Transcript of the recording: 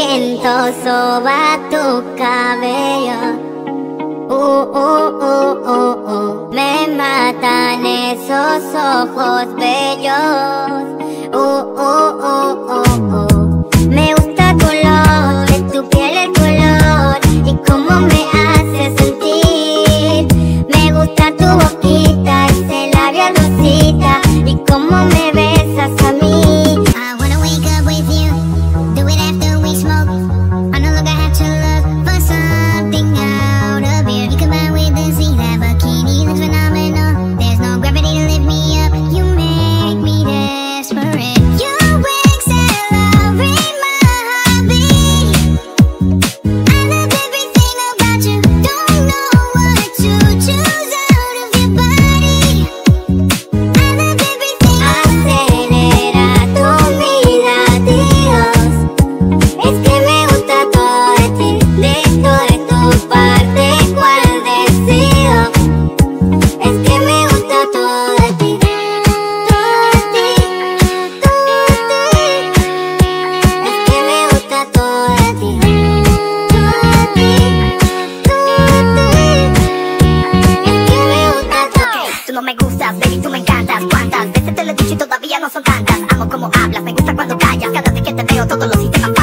viento soba tu cabello. Me matan esos ojos bellos. Me gusta tu olor, de tu piel el color y cómo me hace sentir. Me gusta tu boquita, ese labial rosita y cómo me besas a mí. I wanna wake up with you, do it after we smoke. On the look, I have to look for something out of here. You combine with the sea, that bikini looks phenomenal. There's no gravity to lift me up, you make me desperate. Your wings accelerate my heartbeat. I love everything about you, don't know what to choose out of your body. I love everything Acelera tu vida, Dios. Es que me gusta todo de ti, de tu parte, cual decido. Es que me gusta todo de ti, todo de ti, todo de ti. Es que me gusta todo de ti, todo de ti, todo de ti. Es que me gusta todo. Tú no me gustas, baby, tú me encantas. ¿Cuántas veces te lo he dicho y todavía no son tantas? Amo como hablas, me gusta cuando callas. Cada vez que te veo todos los sistemas